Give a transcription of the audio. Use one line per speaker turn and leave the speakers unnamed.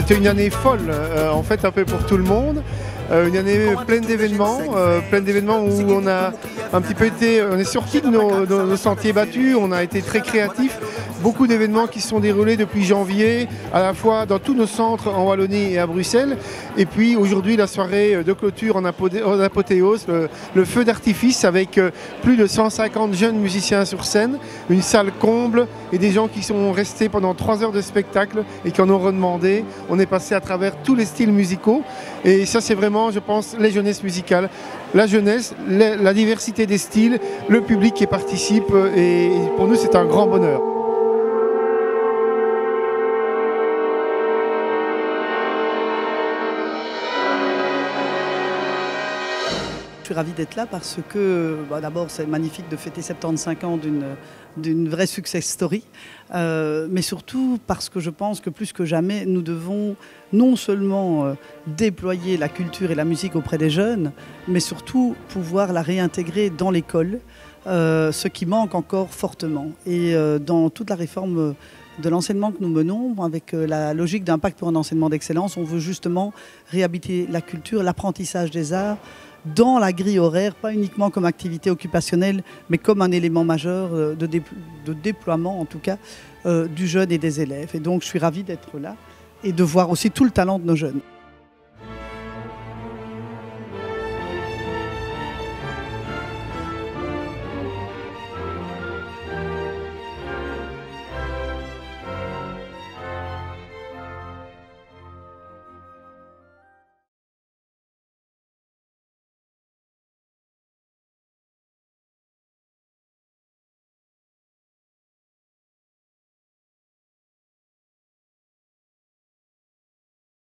C'était une année folle, en fait, un peu pour tout le monde. Une année pleine d'événements où on a un petit peu été, on est sorti de nos sentiers battus, on a été très créatifs. Beaucoup d'événements qui se sont déroulés depuis janvier, à la fois dans tous nos centres en Wallonie et à Bruxelles. Et puis aujourd'hui, la soirée de clôture en apothéose, le feu d'artifice avec plus de 150 jeunes musiciens sur scène, une salle comble et des gens qui sont restés pendant 3 heures de spectacle et qui en ont redemandé. On est passé à travers tous les styles musicaux et ça c'est vraiment, je pense, les jeunesses musicales. La jeunesse, la diversité des styles, le public qui participe et pour nous c'est un grand bonheur.
Je suis ravie d'être là parce que d'abord c'est magnifique de fêter 75 ans d'une vraie success story, mais surtout parce que je pense que plus que jamais nous devons non seulement déployer la culture et la musique auprès des jeunes, mais surtout pouvoir la réintégrer dans l'école, ce qui manque encore fortement. Et dans toute la réforme de l'enseignement que nous menons, avec la logique d'impact pour un enseignement d'excellence, on veut justement réhabiliter la culture, l'apprentissage des arts, dans la grille horaire, pas uniquement comme activité occupationnelle, mais comme un élément majeur de déploiement, en tout cas, du jeune et des élèves. Et donc, je suis ravie d'être là et de voir aussi tout le talent de nos jeunes.